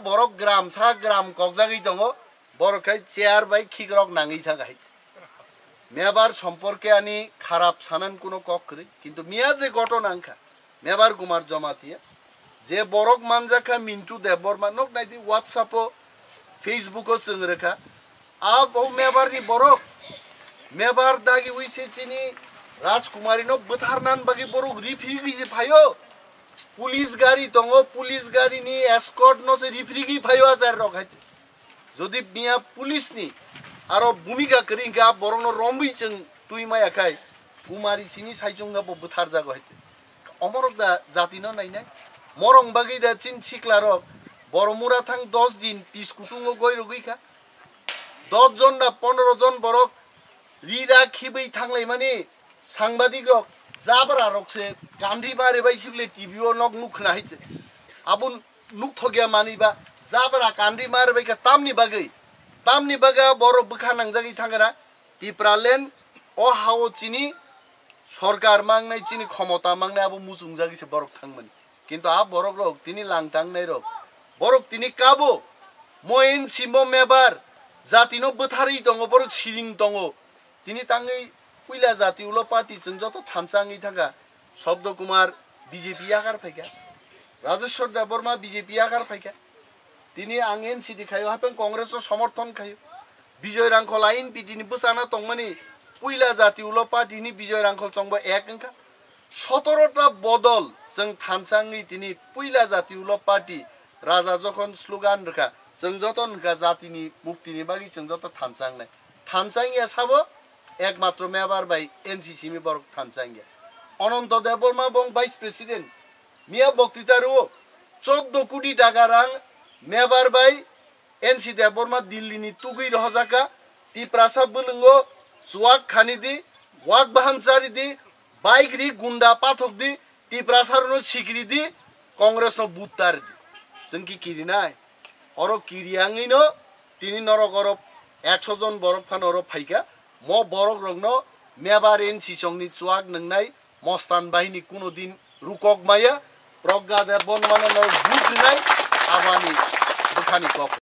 borok gram sa gram kokjagui tongo borok kai chair bai khigrok nangui thaka Mebar সম্পর্কে আনি খারাপ সানান কোনো ককরে কিন্তু মিয়া যে ঘটনা আঙ্কা মেবার কুমার জমাতিয়া যে বরক মানজাকা মিন্টু দেববর্মা নক নাইদি হোয়াটসঅ্যাপও ফেসবুকও সঙ্গরেখা আব ও মেবারনি বরক মেবার দাগি উইছে চিনি রাজকুমারী নো বথারনান বাকি বরক রিফ্রিগি যে ফাইও পুলিশ গাড়ি দঙ্গ পুলিশ গাড়ি নি এসকর্ট নো সে রিফ্রিগি ফাইও আজার রখাইতে যদি মিয়া পুলিশ নি আরো ভূমিকা করি গা বরং রম্বই जों তুই মায়া খাই কুমারী সিনি সাইজঙ্গা বথার জাগো হইতে অমরক দা জাতি ন নাই নাই মরং বাগি দা চিন ছিকলারক বড়মুরা থাং 10 দিন পিস কুটুঙ্গ গই রগইখা 10 জন না 15 জন বরক রিরা খিবই থাংলাই মানে সাংবাদিক রক জাবরা রকসে গান্ডি বারে বাইছিবলে টিভিও নক নুখনা হইতে আবুন নুক থগিয়া মানিবা জাবরা গান্ডি মারে বাইকা तामनि बागा बरफ बोखा नांजागि थांगोना टिप्रालेन अ हाओ चिनि सरकार मांगनाय चिनि क्षमता मांगनाय आबो मुसुं जागिसे बरफ थांमोन किन्तु आ बरफ रक तिनि लांतांनाय रक बरफ तिनि काबो मोइन सिमो मेबार जातिनो बोथारि दङ बरफ सिरिं दङ तिनि ताङै कुइला जाति उलो पार्टी जों जत थामसाङै थागा शब्द कुमार बीजेपी आगार फाइका राजेश्वर देबबर्मा बीजेपी आगार फाइका তিনি আং এনসিডি খাইও হাপেন কংগ্রেসের সমর্থন খাইও বিজয় রাংখল আইন পিটিনি বসানা তংমানি পুইলা জাতি উলো পার্টিনি বিজয় রাংখল চংব এক अंका 17টা বদল जों থানসাংনি তিনি পুইলা জাতি উলো পার্টি রাজা যখন স্লোগান রাখা जों যতন গা জাতিনি মুক্তিনি বাগি जों যত থানসাংনাই থানসাংয়া সাবো একমাত্র মেবার বাই এনসিসি মি বরক থানসাংয়া অনন্ত দেববর্মা বং ভাইস প্রেসিডেন্ট মিয়া বক্তৃতারও 14 কোটি টাকা রাং मेबार बाई एनसी देबबर्मा दिल्लीनि तुगै रहजाका ती प्रासाब बुलुंगो सुवाक खानी दी वाक बाहामचारी दी बाइक री गुंडा पाथक दी ती प्रासारनो सिकरी दी कांग्रेस नो बुत्तार दी जोंकी किरिनाय अरो किरियांगिनो तिनि नरक अरब 100 जन बरक फान अरब फाइका म बरक रंगनो मेबार एनसी संगनि सुवाक नंगनाय मस्तान बाहिनी कुनो दिन रुकक माया प्रज्ञा देबबर्मा नो बुथनाय आबानी बुखानी कप